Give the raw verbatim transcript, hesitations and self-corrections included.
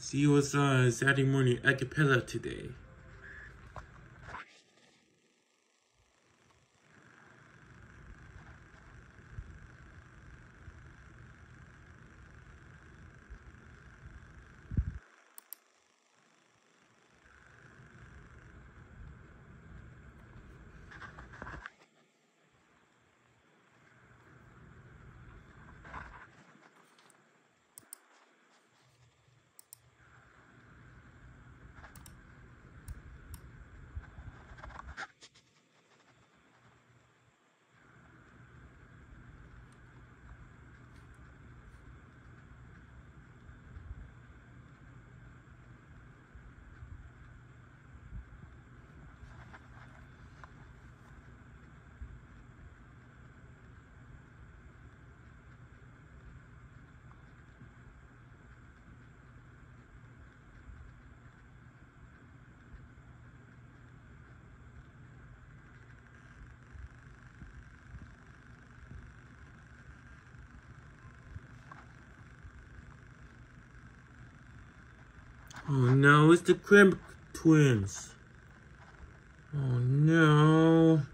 See you on uh, Saturday morning Acapella today. Oh no, it's the Cramp twins. Oh no.